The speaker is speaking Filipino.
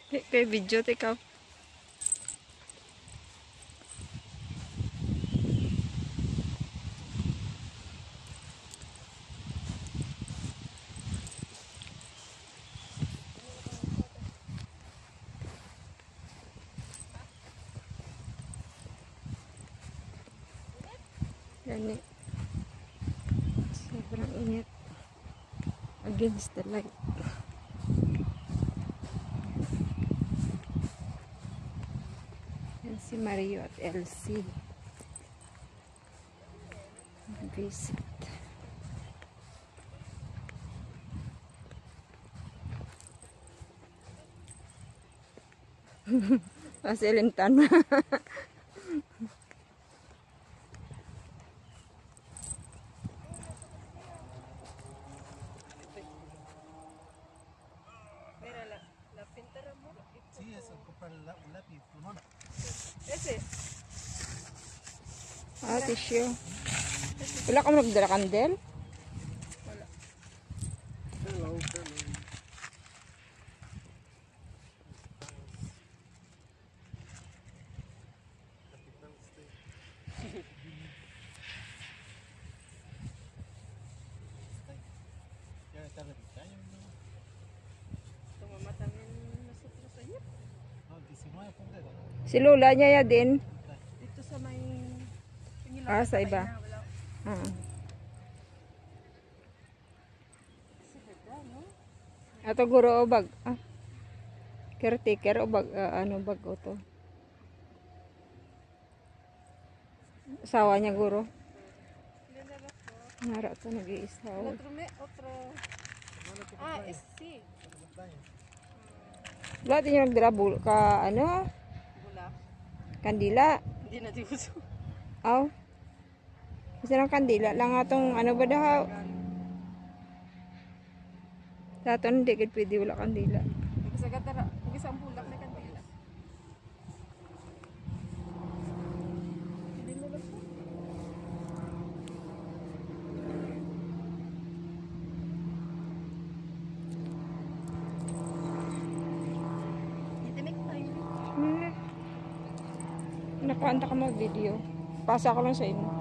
Kay video ikaw. Gani. Sobrang init. Against the light. Yan si Mario at Elsie. Visit. Pasilintan. Sí, eso, comprar un lápiz, plumón. Ese. Ah, tissue. Wala ka mo nagdala kandel? Wala. Hello, hello. Ya está repitando, ¿no? Tumamatangin nosotros sa iyo. No, 19 febrero. Si Lola niya ya din. Dito sa may Ah, sa iba. Wala. Ah. Sa verdad, no? Ato guro o bag. Ah. Caretaker o bag. Ano bag o to? Asawa niya guro. Hindi na lang po. Nara to nag-iisaw. Otro me, otro. Ah, es sí. Wala din yung nagdala ka ano? Bulak. Kandila. Hindi na diuso. Aw. Kasi lang kandila lang atong ano ba daw? Sa aton hindi gid pwede wala kandila. Nagsagatara, isang bulak na kandila. Hindi na lang po. Itimik tayo. Nakuanta ka mag-video. Pasa ko lang sa inyo.